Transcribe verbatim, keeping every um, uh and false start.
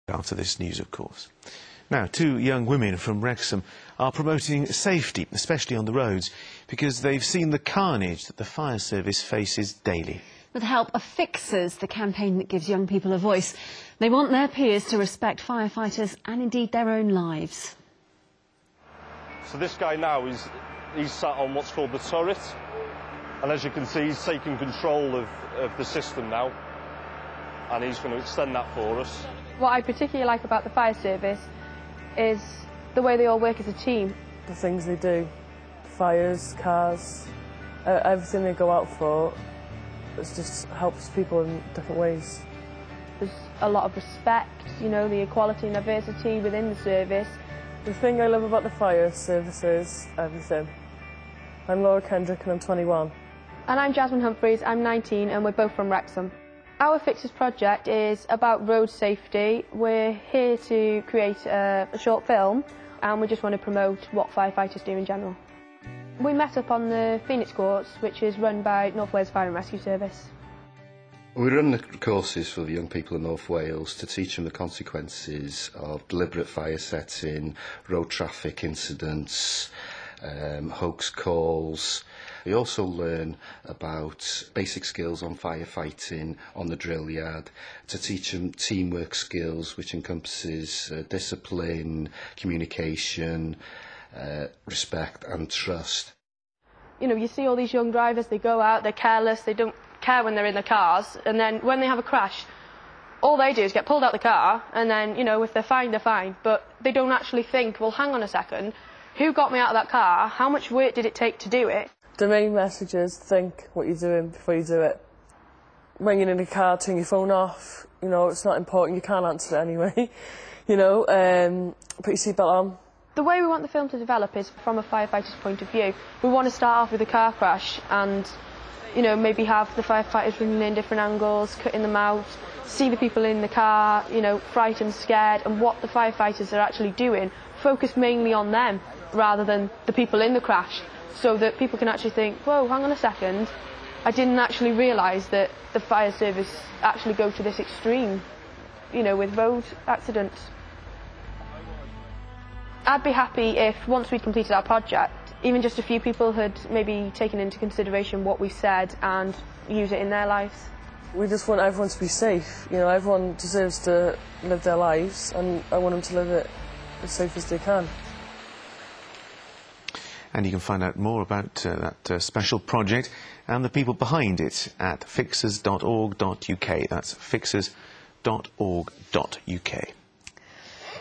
After this news, of course. Now, two young women from Wrexham are promoting safety, especially on the roads, because they've seen the carnage that the fire service faces daily. With the help of Fixers, the campaign that gives young people a voice, they want their peers to respect firefighters and indeed their own lives. So this guy now, is he's sat on what's called the turret, and as you can see, he's taking control of, of the system now, and he's going to extend that for us. What I particularly like about the fire service is the way they all work as a team. The things they do, fires, cars, uh, everything they go out for, it just helps people in different ways. There's a lot of respect, you know, the equality and diversity within the service. The thing I love about the fire service is everything. I'm Laura Kendrick and I'm twenty-one. And I'm Jasmyn Humphreys, I'm nineteen and we're both from Wrexham. Our Fixers project is about road safety. We're here to create a, a short film and we just want to promote what firefighters do in general. We met up on the Phoenix course, which is run by North Wales Fire and Rescue Service. We run the courses for the young people in North Wales to teach them the consequences of deliberate fire setting, road traffic incidents, um, hoax calls. We also learn about basic skills on firefighting on the drill yard, to teach them teamwork skills, which encompasses uh, discipline, communication, uh, respect and trust. You know, you see all these young drivers, they go out, they're careless, they don't care when they're in their cars, and then when they have a crash, all they do is get pulled out the car, and then, you know, if they're fine, they're fine, but they don't actually think, well, hang on a second, who got me out of that car? How much work did it take to do it? The main message is think what you're doing before you do it. When you're in the car, turn your phone off. You know, it's not important, you can't answer it anyway. You know, um, put your seatbelt on. The way we want the film to develop is from a firefighter's point of view. We want to start off with a car crash and, you know, maybe have the firefighters bringing in different angles, cutting them out, see the people in the car, you know, frightened, scared, and what the firefighters are actually doing. Focus mainly on them rather than the people in the crash, so that people can actually think, whoa, hang on a second, I didn't actually realise that the fire service actually go to this extreme, you know, with road accidents. I'd be happy if, once we'd completed our project, even just a few people had maybe taken into consideration what we said and use it in their lives. We just want everyone to be safe. You know, everyone deserves to live their lives, and I want them to live it as safe as they can. And you can find out more about uh, that uh, special project and the people behind it at fixers dot org dot U K. That's fixers dot org dot U K.